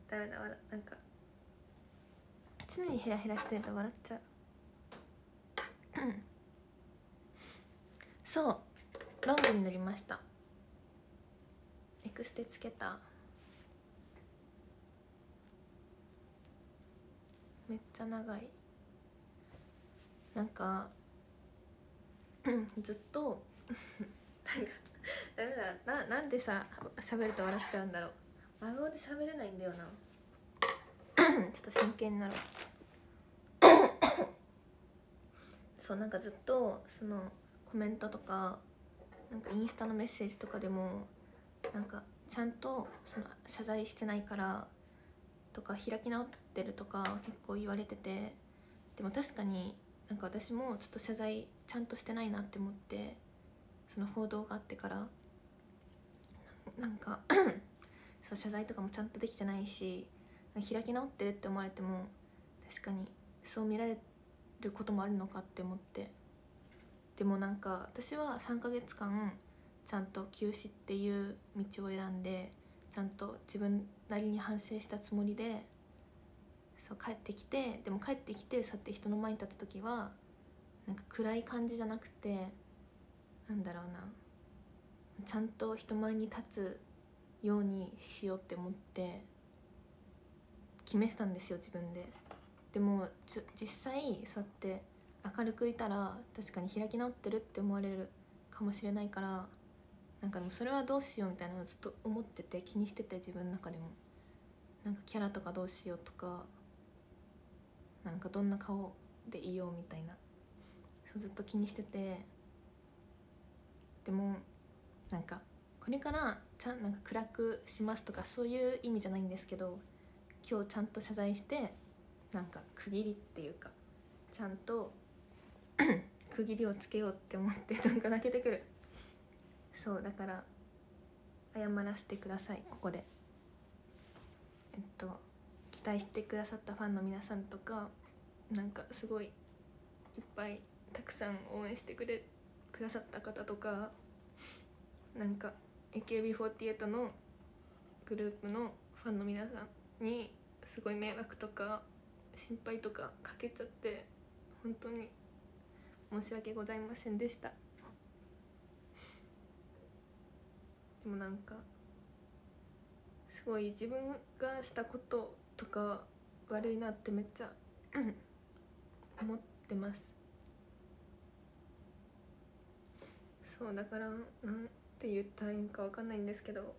ダメだ、なんか常にヘラヘラしてると笑っちゃうそう、ロングになりました。エクステつけた。めっちゃ長い。なんかずっとなんかダメだなんでさ喋ると笑っちゃうんだろう。真顔で喋れないんだよなちょっと真剣になろうそうなんかずっとそのコメントとかなんかインスタのメッセージとかでもなんかちゃんとその謝罪してないからとか開き直ってるとか結構言われてて、でも確かになんか私もちょっと謝罪ちゃんとしてないなって思って、その報道があってからなんかそう謝罪とかもちゃんとできてないし、開き直ってるって思われても確かにそう見られることもあるのかって思って、でもなんか私は3ヶ月間ちゃんと休止っていう道を選んでちゃんと自分なりに反省したつもりでそう帰ってきて、でも帰ってきてそうやって人の前に立つ時はなんか暗い感じじゃなくて、なんだろうな、ちゃんと人前に立つようにしようって思って決めてたんですよ自分で。でも実際そうやって明るくいたら確かに開き直ってるって思われるかもしれないから、なんかでもそれはどうしようみたいなのをずっと思ってて、気にしてて、自分の中でもなんかキャラとかどうしようとか、なんかどんな顔でいようみたいな、そうずっと気にしてて、でもなんかこれからなんか暗くしますとかそういう意味じゃないんですけど、今日ちゃんと謝罪してなんか区切りっていうかちゃんと区切りをつけようって思ってなんか泣けてくる。そうだから謝らせてくださいここで。期待してくださったファンの皆さんとか、なんかすごいいっぱいたくさん応援してくださった方とか、なんか AKB48 のグループのファンの皆さんにすごい迷惑とか心配とかかけちゃって本当に申し訳ございませんでした。でもなんかすごい自分がしたこととか悪いなってめっちゃ思ってます。そうだからなんて言ったらいいのか分かんないんですけど、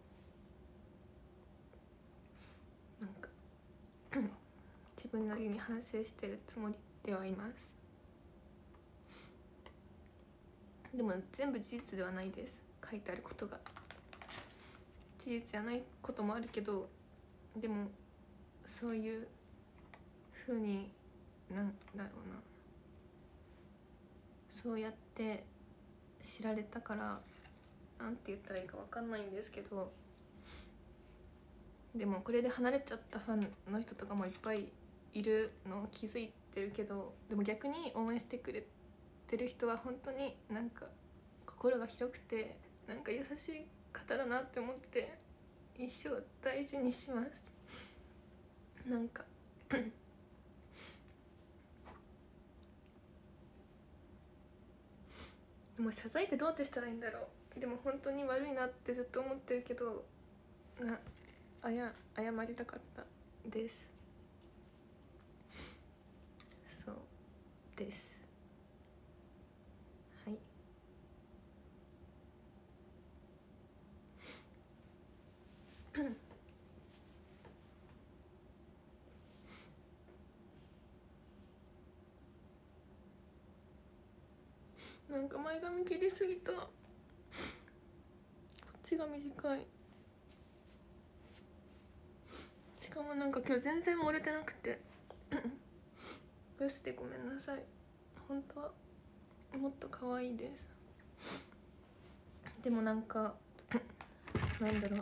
なんか自分なりに反省してるつもりではいます。でも全部事実ではないです。書いてあることが事実じゃないこともあるけど、でもそういう風になんだろうな、そうやって知られたからなんて言ったらいいか分かんないんですけど、でもこれで離れちゃったファンの人とかもいっぱいいるのを気づいてるけど、でも逆に応援してくれてる人は本当になんか心が広くてなんか優しい方だなって思って一生大事にします。なんかでも謝罪ってどうやってしたらいいんだろう。でも本当に悪いなってずっと思ってるけど、謝りたかったです。そうですはいなんか前髪切りすぎた。こっちが短い。しかもなんか今日全然漏れてなくてブスでごめんなさい。本当はもっと可愛いです。でもなんかなんだろう、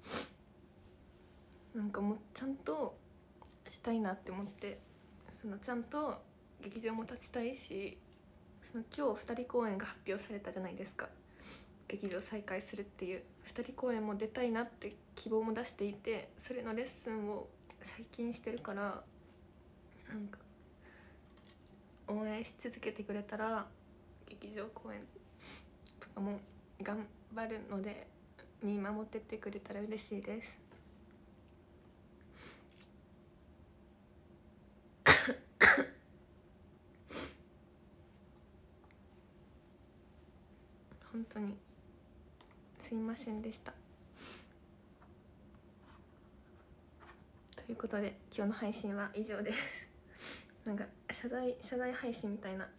なんかもうちゃんとしたいなって思って、そのちゃんと劇場も立ちたいし、その今日2人公演が発表されたじゃないですか。劇場再開するっていう2人公演も出たいなって希望も出していて、それのレッスンを最近してるから、なんか応援し続けてくれたら劇場公演とかも頑張るので、見守ってってくれたら嬉しいです。本当にすいませんでした。ということで今日の配信は以上です。なんか謝罪配信みたいな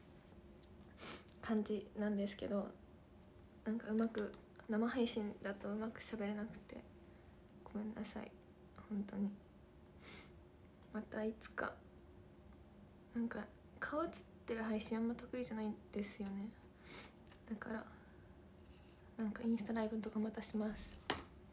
感じなんですけど、なんかうまく生配信だとうまく喋れなくてごめんなさい。本当にまたいつか。なんか顔映ってる配信あんま得意じゃないんですよね。だからなんかインスタライブとかまたします。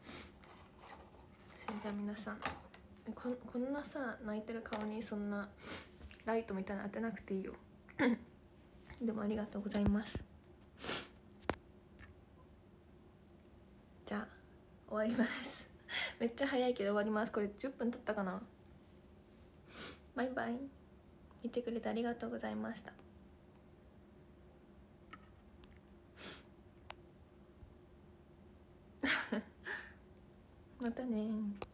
それでは皆さん、こんなさ泣いてる顔にそんなライトみたいなの当てなくていいよでもありがとうございます。じゃあ終わりますめっちゃ早いけど終わります。これ10分経ったかな。バイバイ。見てくれてありがとうございましたまたね。